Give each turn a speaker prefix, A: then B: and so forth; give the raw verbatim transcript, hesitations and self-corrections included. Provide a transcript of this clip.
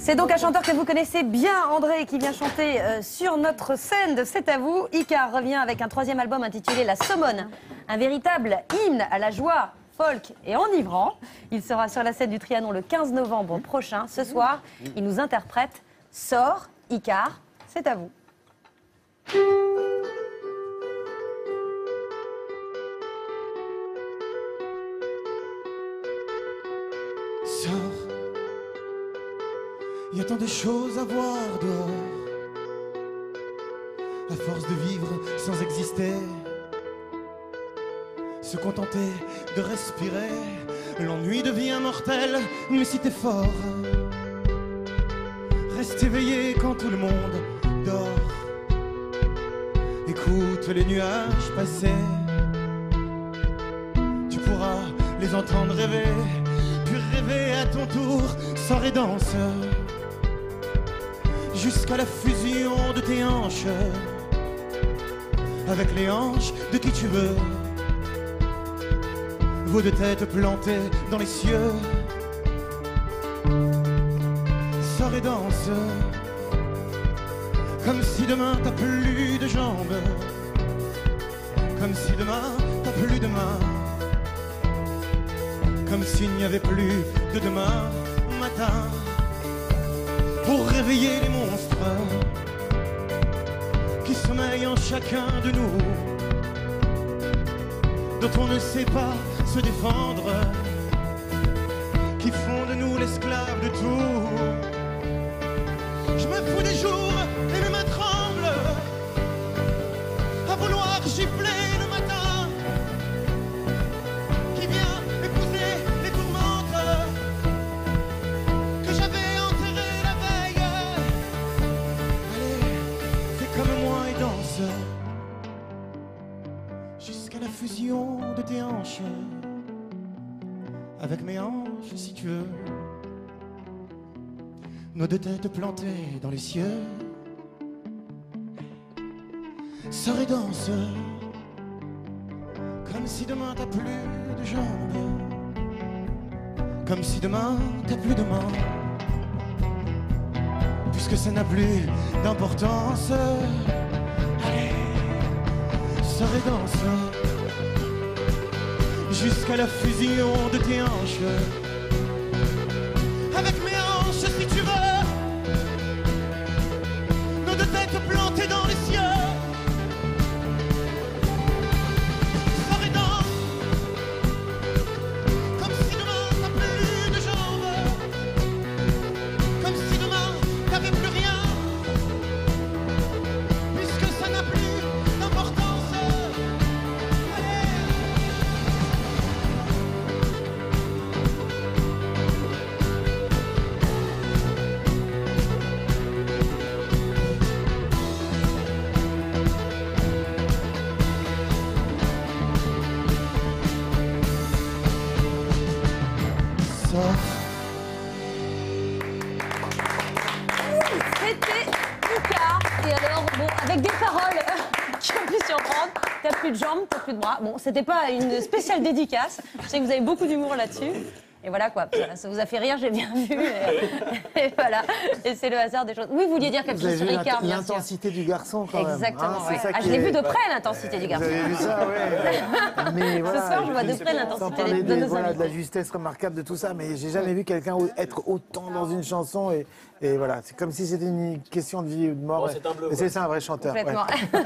A: C'est donc un chanteur que vous connaissez bien, André, qui vient chanter euh, sur notre scène de C'est à vous. Icar revient avec un troisième album intitulé La Somone, un véritable hymne à la joie folk et enivrant. Il sera sur la scène du Trianon le quinze novembre prochain. Ce soir, il nous interprète Sors, Icar, c'est à vous.
B: Sors, il y a tant de choses à voir dehors. À force de vivre sans exister, se contenter de respirer, l'ennui devient mortel. Mais si t'es fort, reste éveillé quand tout le monde dort. Écoute les nuages passer, tu pourras les entendre rêver. Puis rêver à ton tour, sors et danse jusqu'à la fusion de tes hanches avec les hanches de qui tu veux. Vos deux têtes plantées dans les cieux, sors et danse comme si demain t'as plus de jambes, comme si demain t'as plus de mains, comme s'il n'y avait plus de demain matin. Pour réveiller les monstres qui sommeillent en chacun de nous, dont on ne sait pas se défendre, qui font de nous l'esclave de tout. Je me fous des jours et mes mains tremblent à vouloir gifler le matin qui vient épouser les tourmentes que j'avais enterrées la veille. Allez, fais comme moi et danse jusqu'à la fusion de tes hanches avec mes hanches si tu veux. Nos deux têtes plantées dans les cieux, sors et danse comme si demain t'as plus de jambes, comme si demain t'as plus de mains, puisque ça n'a plus d'importance. Allez, sors et danse jusqu'à la fusion de tes hanches avec mes hanches si tu veux. Nos deux têtes plantées dans les cieux, sors et danse comme si demain t'as plus de jambes, comme si demain t'avais plus rien, puisque ça n'a plus d'importance.
A: C'était Icar. Et alors, bon, avec des paroles qui ont pu surprendre. T'as plus de jambes, t'as plus de bras. Bon, c'était pas une spéciale dédicace. Je sais que vous avez beaucoup d'humour là-dessus. Et voilà quoi, ça vous a fait rire, j'ai bien vu. Et, et voilà, et c'est le hasard des choses. Oui, vous vouliez dire quelque chose sur Icar, bien sûr.
C: L'intensité du garçon, quand même.
A: Exactement.
C: Hein,
A: Ouais.
C: ça
A: Ah, je l'ai vu de près, l'intensité du garçon.
C: Vous avez vu ça, ouais. Mais voilà,
A: ce soir, je vois de près l'intensité de, de nos
C: voilà,
A: invités.
C: de la justesse remarquable de tout ça, mais j'ai jamais vu quelqu'un être autant dans une chanson. Et, et voilà, c'est comme si c'était une question de vie ou de mort.
D: Oh, c'est un bleu,
C: et c'est ça, un vrai chanteur.
A: Complètement.
C: Ouais.